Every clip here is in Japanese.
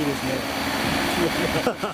ですね。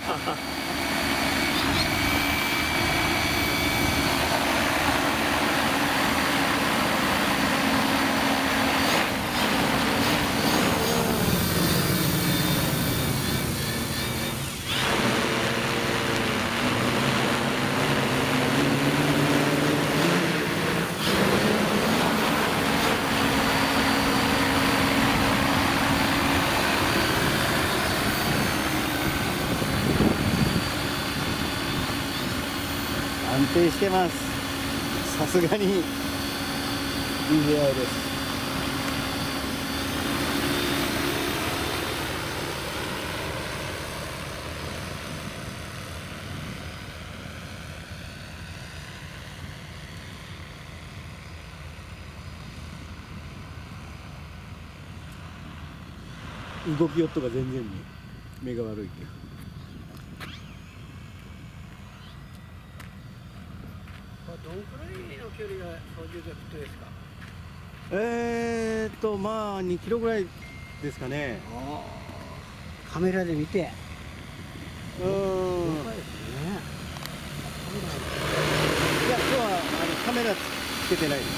安定してます。さすがに DJI です。動きよっとが全然目が悪いけど。 どんくらいの距離が操縦できるですか。 まあ2キロぐらいですかね。 カメラで見て。いや今日はカメラつけてないです。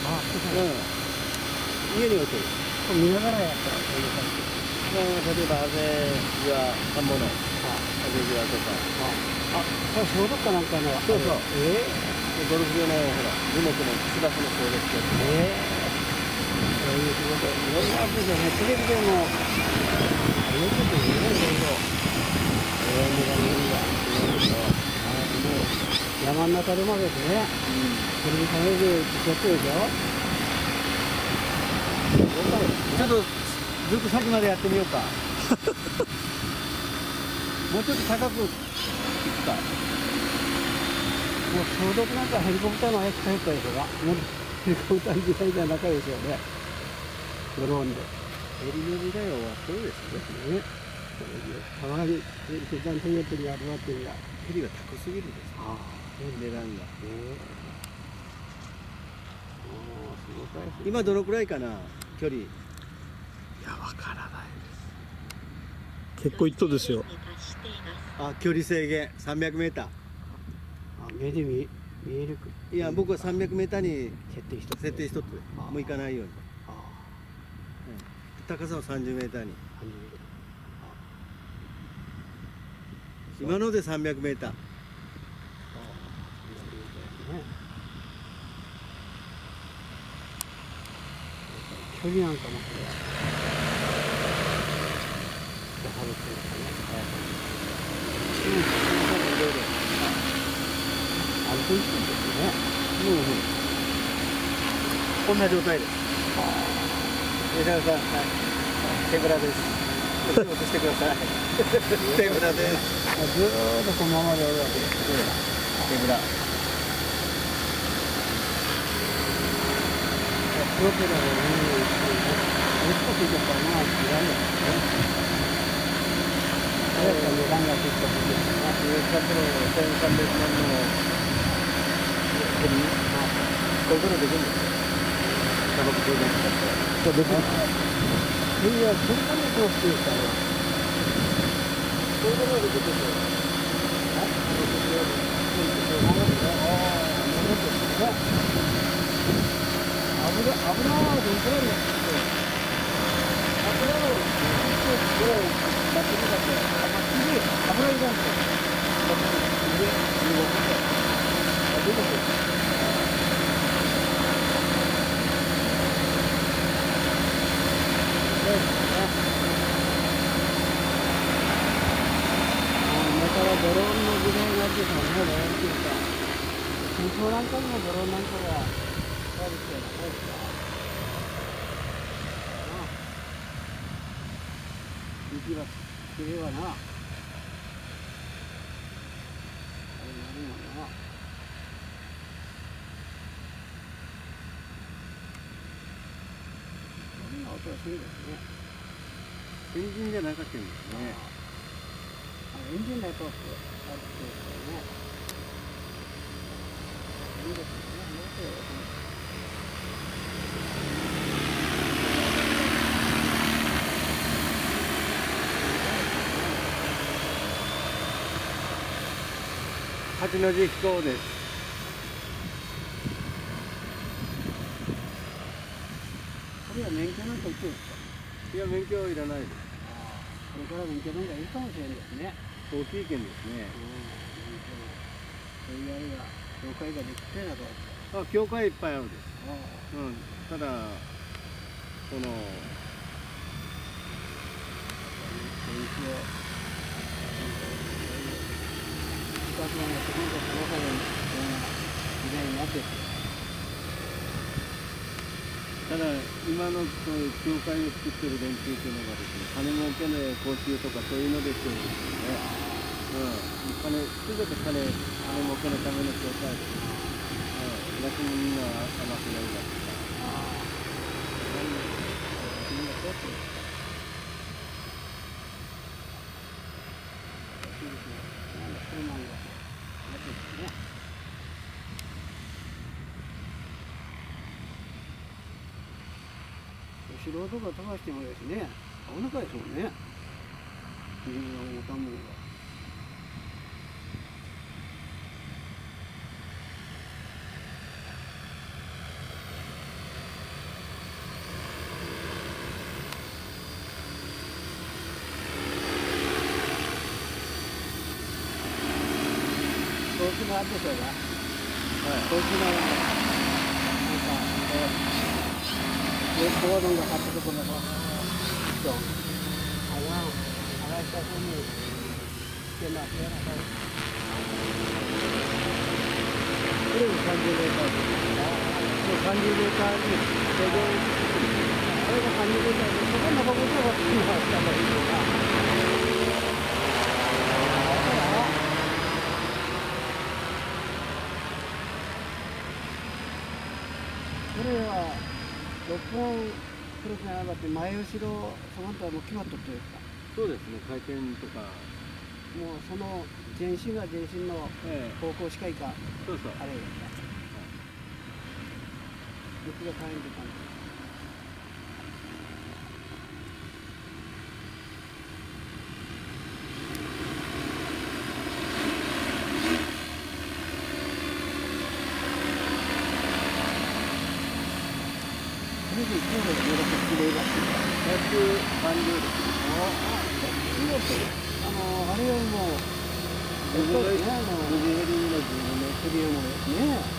家に置いてる。 見ながらやったらそういう感じ。 例えば田んぼの風際とか。 これ消毒かなんかの。 そうそう。ゴルフ場のほら樹木の芝生の消毒とか。 そういう仕事。いろんなことでね、テレビでも。あれよくてね、いろいろ。山の中でまでですね。テレビカメラで撮ってるでしょ。 ちょっとずっと先までやってみようか。もうちょっと高く行くか。 もう消毒なんかヘリコプターの早く帰ったでしょうが。もうヘリコプターの時代じゃなかですよね。ドローンで。 ヘリの時代は終わってるですね。 たまに一番手にってるやるわっていうや。 ヘリが高すぎるんですね。値段が。今どのくらいかな、距離。いや、わからないです。結構一等ですよ。 距離制限300メーター。 目で見える。 いや、僕は300メーターに設定一つ。 もう行かないように。高さは30メーターに。今ので300メーター。 距離なんかもこれ。 こんな状態です。吉田さん、手ぶらです。こっち落としてください。手ぶらです。 ずーっとこのままでおるわけです。 手ぶら。 プロペラでもっとついてたな、違うんだよね。早く値段がついた時ですね。 1300万のヘリ、こういうことできるんですよ。タバコ充電使ったら。できる。 ヘリはそんなにこうしてるから。 こういうことができるんですよ。 油はどんくらいなんですか。油はぐらいなってるかって、油入れんと。だからドローンの時代になってたのね、ドローンっていうか。戦争なんかにもドローンなんかが使われてたようなもんですか。雪がつければな。あれなるもんな。そんな音がするんですね。 エンジンじゃなかったんですね。 エンジンだとあるっていうね。いいですね。 八の字飛行です。 これは免許なんか必要ですか？ いや、免許はいらないです。 これから免許なんかいるかもしれないですね。 大きい県ですね。 そういうあれが教会ができてなかった。 あ、教会いっぱいあるです。 あうん、ただ、その、 あ、一応、2つのやつ、本当にその中で時代になってて。 ただ、今のそういう教会を作ってる連中というのがですね、金儲けの講習とかそういうのでしてるんですよね。すべて金儲けのための教会です。役人みんな甘くなりますから。 みんなそうってる。いいですね。なんだ、車が。やってるんですね。素人が飛ばしてもですね、危なかいですもんね。自分が持たんものが。こっちのあるでしょうが。こっちのなんか、コードンが買ったところの、そう。あらしたふうにしてますね。 これが30メーターです。30メーターに路上にあれが30メーターで、そこの箱とは今した方がいいのか。これは6本クロスがなかって前後ろその他はもう決まっとってですか？ そうですね、回転とか。 もうその前進が前進の方向しかいか、 そうそう。 あれですか。どっちが大変って感じ。これでいつまでの紫色が 130です。 あれよりもグジヘリの10分のクリアもですね。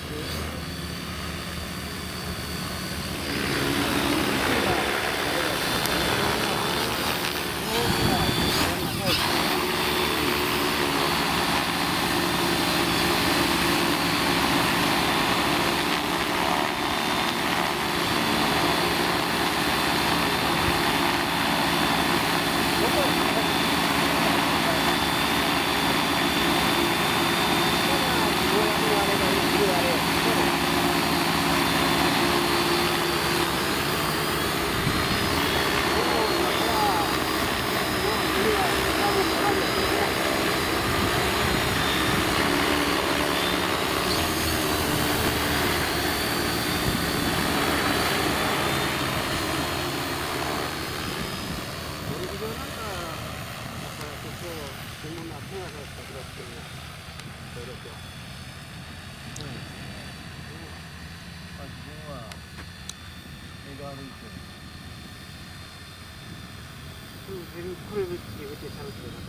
これで入れてしゃべってるのと。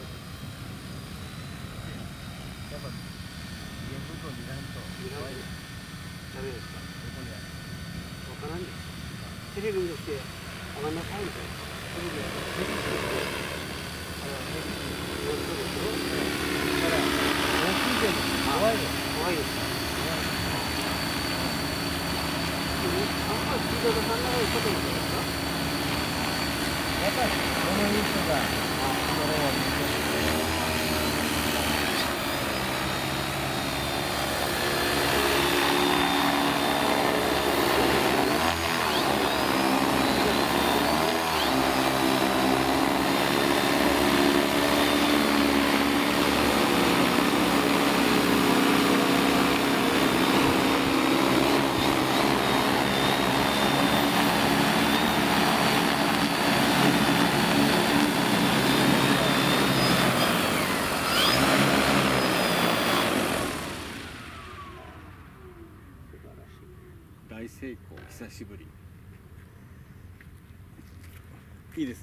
やっぱ原文を見らんと怖いです。 ダメですか。 どこにある？ わからんです。テレビにして上がんなさいみたいな。テレビはだから大きいけど怖いよ。 怖いです。あんまりスピードが離れることもないですか。 やっぱりこの人がそれを見てる。 稽古久しぶり。いいです